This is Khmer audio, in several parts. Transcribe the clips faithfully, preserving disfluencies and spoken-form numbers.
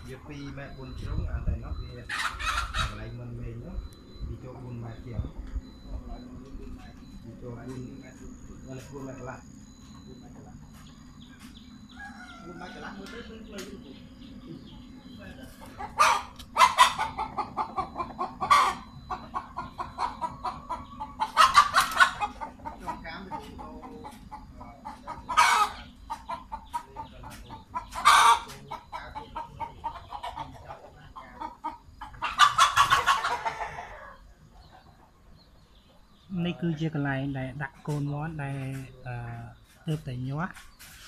Việc pi mẹ buồn trống à tại nó thì lại mình mình đó đi cho buồn mẹ kiểu đi cho buồn là buồn mẹ lại buồn mẹ lại mới tới lấy trong cám thì นี่คือជាកន្លែងដែលដាក់កូនមាន់ដែលអឺទើបតែញាស់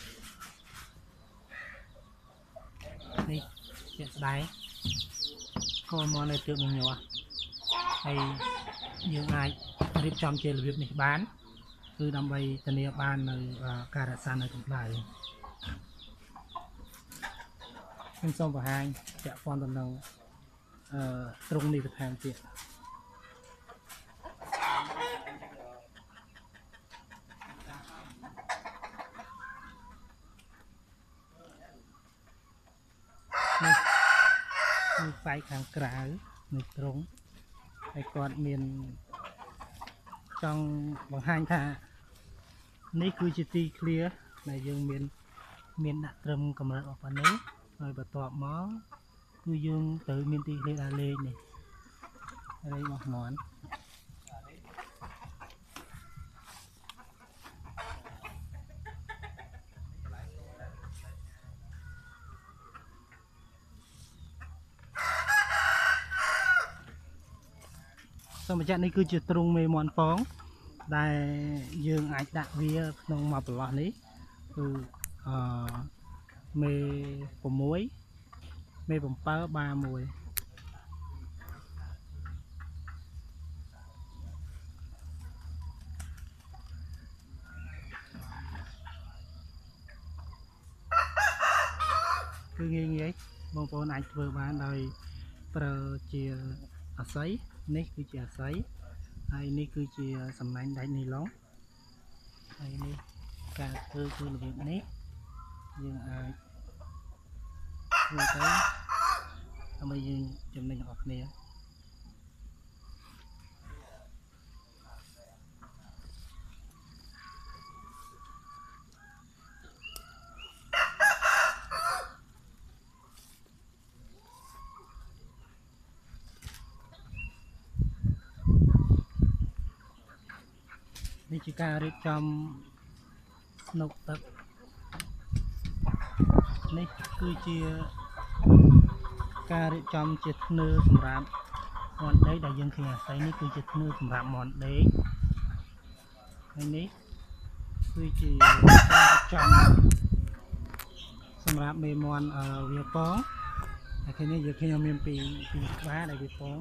នេះជាក់ស្ដែងកូនមាន់ដែលទើបនឹងញាស់ហើយយើងអាចរៀបចំជារបៀបនេះបានគឺដើម្បីធានាបាននៅការរក្សានៅកម្ដៅខ្ញុំសូមបង្ហាញពាក់ព័ន្ធទៅនឹងអឺទ្រុងនេះបន្ថែមទៀតនេះនេះផ្នែកខាងក្រៅនៃទ្រុងហើយគាត់មានចង់បង្ហាញថានេះគឺជាទីឃ្លាដែលយើងមានមានដាក់ត្រឹមកម្រិតរបស់ប៉ុណ្ណេះហើយបន្ទាប់មកគឺយើងត្រូវមានទីឃ្លាដើរលេងនេះហើយរបស់មាន់សូមបញ្ជាក់នេះគឺជាទ្រុងមេមាន់ពងដែលយើងអាចដាក់វាក្នុងមួយប្រឡោះនេះគឺអឺមេ6មេ7បាមួយគឺងាយងាយបងប្អូនអាចធ្វើបានដោយប្រើជាអាស័យនេះគឺជាអាស័យហើយនេះគឺជាសំណាញ់ដាច់នីឡុងហើយនេះការធ្វើគឺរបៀបនេះយើងអាចធ្វើទៅដើម្បីយើងចំណេញរបស់គ្នានេះជាការរៀបចំស្នុកទឹកនេះគឺជាការរៀបចំជាធ្នើសម្រាប់មាន់ដេកដែលយើងឃើញអាស័យនេះគឺជាធ្នើសម្រាប់មាន់ដេកហើយនេះគឺជាការរៀបចំសម្រាប់មេមាន់វាពងហើយឃើញនេះយើងឃើញមានពីពីក្បាលដែលវាពង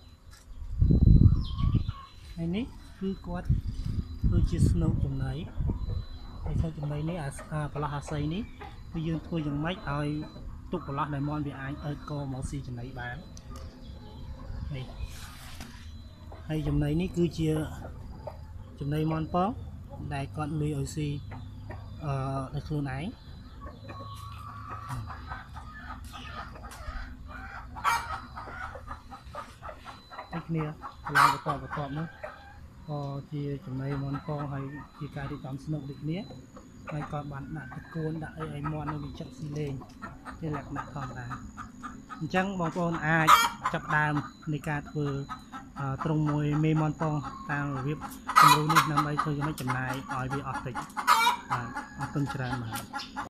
ហើយនេះគឺគាត់ធ្វើជាស្នូកចំណីហើយស្នូកចំណីនេះអាប្រឡោះអាស័យនេះគឺយើងធ្វើយ៉ាងម៉េចឲ្យទុកប្រឡោះដែលមាន់វាអាចអើតកមកស៊ីចំណីបាននេះហើយចំណីនេះគឺជាចំណីមាន់ពងដែលគាត់លុយឲ្យស៊ីអឺដោយខ្លួនឯងនេះគ្នាកន្លែងបន្តបន្តនោះក៏ជាចំណីមាន់ពងហើយជាការរៀបចំស្នុកដូចគ្នាហើយក៏បានដាក់តកូនដាក់អីឲ្យមាន់នៅវិចិត្រស៊ីលេងជាលក្ខណៈធម្មតាអញ្ចឹងបងប្អូនអាចចាប់ដើមនៃការធ្វើទ្រុងមួយមេមាន់ពងតាមរបៀបគំរូនេះដើម្បីធ្វើយ៉ាងម៉េចចំណាយឲ្យវាអស់តិចបាទអរគុណច្រើនបាទ